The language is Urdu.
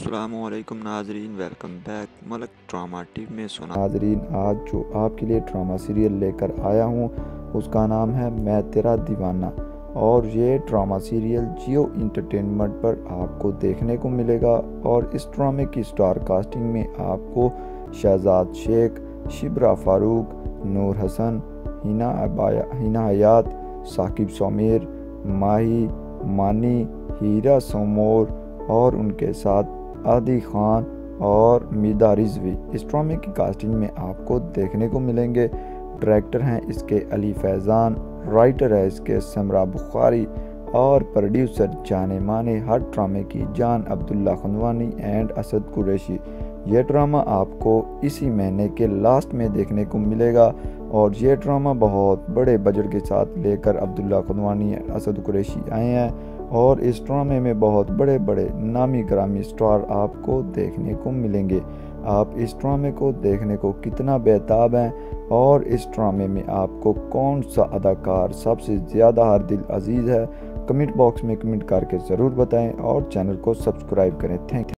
السلام علیکم ناظرین، welcome back Malik drama TV میں سنا ناظرین، آج جو آپ کے لیے ڈرامہ سیریل لے کر آیا ہوں اس کا نام ہے میں تیرا دیوانہ، اور یہ ڈرامہ سیریل جیو انٹرٹینمنٹ پر آپ کو دیکھنے کو ملے گا۔ اور اس ڈرامے کی سٹار کاسٹنگ میں آپ کو شہزاد شیخ، شبرا فاروق، نور حسن، ہینا حیات، ثاقب سمیر، ماہی مانی، ہیرا سومور اور ان کے ساتھ عادی خان اور میدا رضوی اس ڈرامے کی کاسٹنگ میں آپ کو دیکھنے کو ملیں گے۔ ڈائریکٹر ہیں اس کے علی فیضان، رائٹر ہے اس کے سمرا بخاری، اور پروڈیوسر جانے مانے ہر ڈرامے کی جان عبداللہ خنوانی اینڈ اسد قریشی۔ یہ ڈرامہ آپ کو اسی مہینے کے لاسٹ میں دیکھنے کو ملے گا، اور یہ ڈرامہ بہت بڑے بجٹ کے ساتھ لے کر عبداللہ خنوانی اسد قریشی آئے ہیں، اور اس ڈرامے میں بہت بڑے بڑے نامی گرامی سٹار آپ کو دیکھنے کو ملیں گے۔ آپ اس ڈرامے کو دیکھنے کو کتنا بےتاب ہیں، اور اس ڈرامے میں آپ کو کون سا اداکار سب سے زیادہ ہر دل عزیز ہے، کمنٹ باکس میں کمنٹ کر کے ضرور بتائیں، اور چینل کو سبسکرائب کریں۔ Thank you.